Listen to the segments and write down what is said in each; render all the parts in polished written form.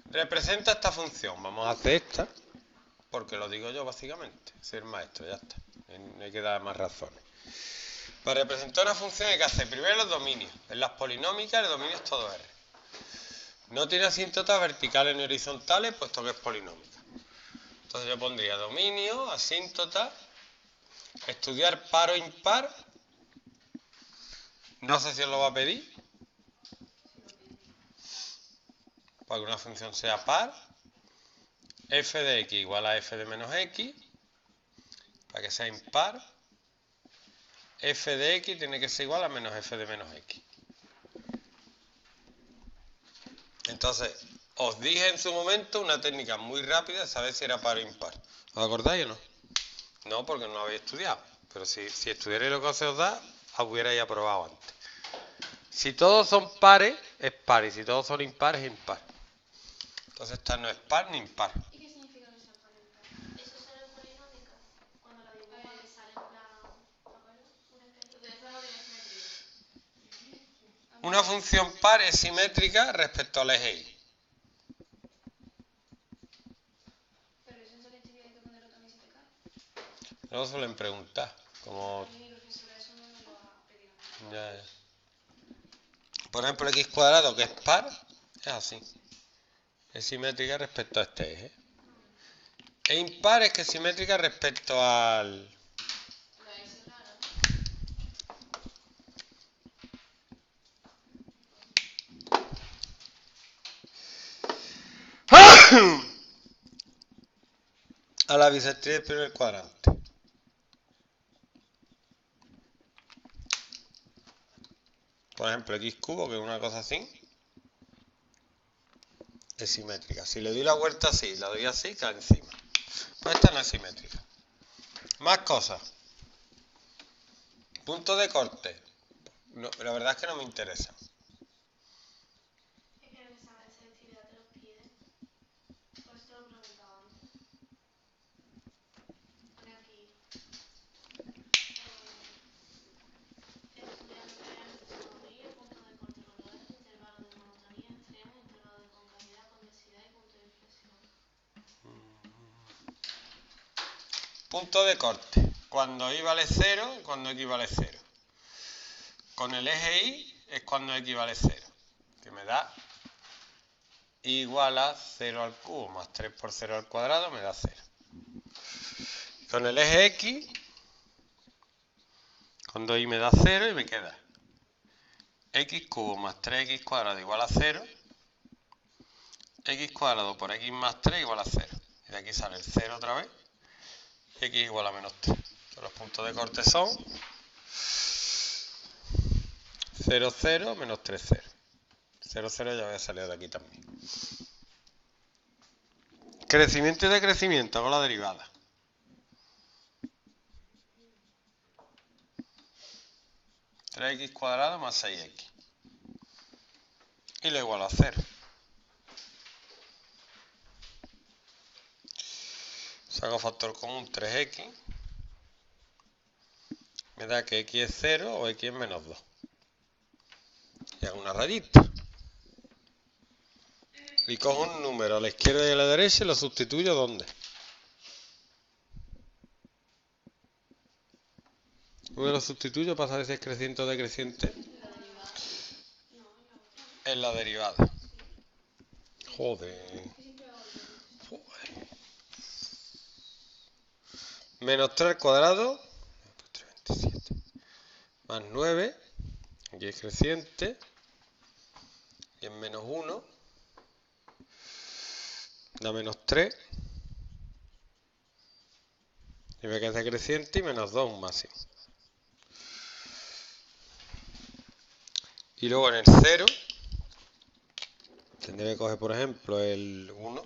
Representa esta función. Vamos a hacer esta, porque lo digo yo básicamente. Soy el maestro, ya está. No hay que dar más razones. Para representar una función hay que hacer primero los dominios. En las polinómicas el dominio es todo R. No tiene asíntotas verticales ni horizontales, puesto que es polinómica. Entonces yo pondría dominio, asíntota, estudiar par o impar. No sé si os lo va a pedir. Para que una función sea par. F de x igual a f de menos x. Para que sea impar. F de x tiene que ser igual a menos f de menos x. Entonces, os dije en su momento una técnica muy rápida de saber si era par o impar. ¿Os acordáis o no? No, porque no lo habéis estudiado. Pero si estudiarais lo que se os da, hubierais aprobado antes. Si todos son pares, es par. Y si todos son impares, es impar. Entonces esta no es par ni impar. ¿Y qué significa que sea par o impar? ¿Eso solo en polinómica? Cuando la dibujas que sale en plan... Entonces eso no tiene simetría. Una función par es simétrica respecto al eje Y. Pero eso en selectividad hay que ponerlo también si te cae. No lo suelen preguntar. Como... Mi profesora eso no me lo ha pedido. Ya. Por ejemplo, x cuadrado, que es par, es así. Es simétrica respecto a este eje. E impar es que es simétrica respecto al... La S es rara, a la bisectriz del primer cuadrante. Por ejemplo, x cubo, que es una cosa así, es simétrica. Si le doy la vuelta así, la doy así, cae encima. Pues esta no es simétrica. Más cosas. Punto de corte. No, la verdad es que no me interesa. Es que en el examen de selectividad te los piden. Por eso te lo preguntaba antes. Pone aquí. Estudia referencia, isometría, punto de corte con los ejes, intervalo de monotonía, extremo, intervalo de concavidad, convexidad y punto de inflexión. Punto de corte. Cuando y vale 0 y cuando x vale 0. Con el eje y es cuando x vale 0. Que me da igual a 0 al cubo más 3 por 0 al cuadrado me da 0. Con el eje x, cuando y me da 0 y me queda x cubo más 3x cuadrado igual a 0. X cuadrado por x más 3 igual a 0. Y de aquí sale el 0 otra vez. X igual a menos 3. Los puntos de corte son 0, 0, menos 3, 0. 0, 0 ya había salido de aquí también. Crecimiento y decrecimiento, hago la derivada. (3x cuadrado más 6x). Y lo igualo a 0. Saco factor común 3x. Me da que x es 0 o x es menos 2. Y hago una rayita. Y cojo un número a la izquierda y a la derecha y lo sustituyo ¿dónde? ¿Dónde lo sustituyo para saber si es creciente o decreciente? En la derivada. En la derivada. Sí. Joder. Que siempre hago al revés. Menos 3 al cuadrado. 27. Más 9. Aquí es creciente. Y en menos 1. Da menos 3. Y me queda creciente y menos 2 un máximo. Y luego en el 0. Tendré que coger, por ejemplo, el 1.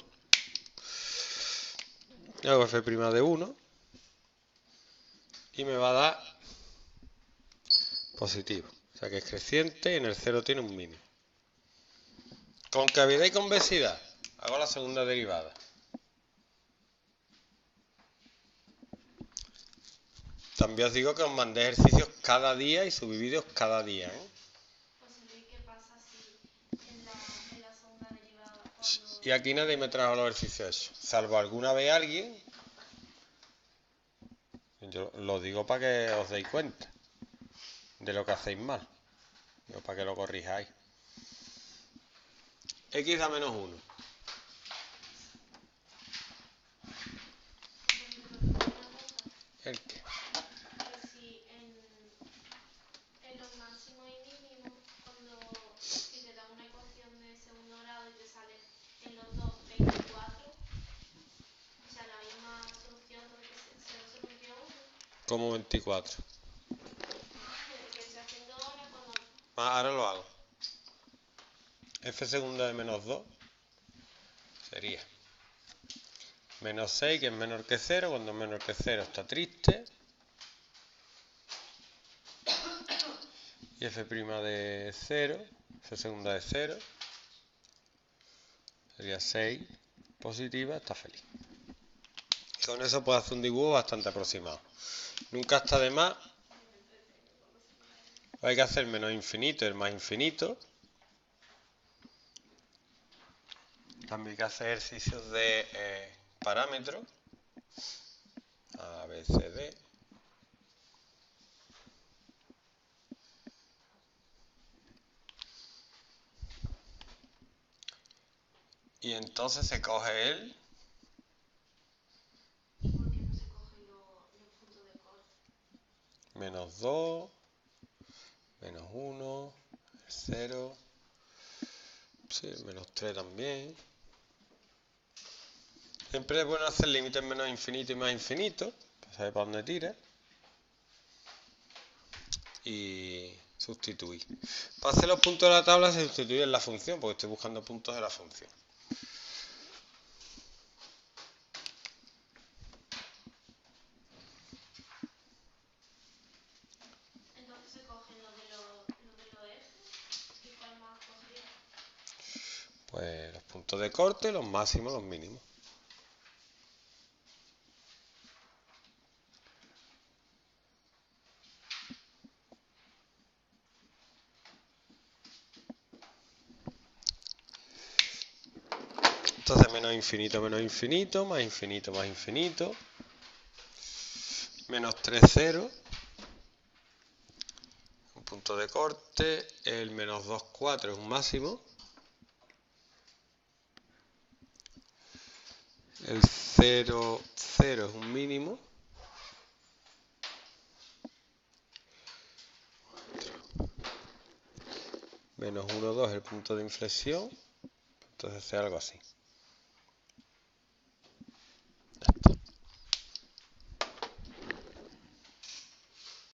Hago f' de 1. Y me va a dar positivo. O sea que es creciente y en el 0 tiene un mínimo. Concavidad y convexidad. Hago la segunda derivada. También os digo que os mandé ejercicios cada día y subí vídeos cada día, ¿eh? José Luis, ¿qué pasa si en la segunda derivada cuando Y aquí nadie me trajo los ejercicios hechos, salvo alguna vez alguien. Yo lo digo para que os deis cuenta de lo que hacéis mal, o para que lo corrijáis. X da menos 1. ¿El qué? Que si en los máximos y mínimos, si te da una ecuación de segundo grado y te sale en los dos 24, o sea, la misma solución donde se soluciona uno. Como 24. Que estoy haciendo ahora cuando... Ahora lo hago. F segunda de menos 2 sería menos 6, que es menor que 0. Cuando es menor que 0 está triste. Y F' de 0, F segunda de 0, sería 6 positiva, está feliz. Y con eso puedo hacer un dibujo bastante aproximado. Nunca está de más. Hay que hacer menos infinito y el más infinito. También hay que hacer ejercicios de parámetros. A, B, C, D. Y entonces se coge el... ¿Y por qué no se cogen los puntos de corte? Menos 2, menos 1, 0, sí, menos 3 también. Siempre es bueno hacer límites menos infinito y más infinito, para saber para dónde tira. Y sustituir. Para hacer los puntos de la tabla se sustituye en la función, porque estoy buscando puntos de la función. Entonces se cogen los de los ejes. ¿Y cuál más cogería? Pues los puntos de corte, los máximos, los mínimos. Entonces menos infinito, más infinito, más infinito. Menos 3, 0. Un punto de corte. El menos 2, 4 es un máximo. El 0, 0 es un mínimo. Menos 1, 2 es el punto de inflexión. Entonces es algo así.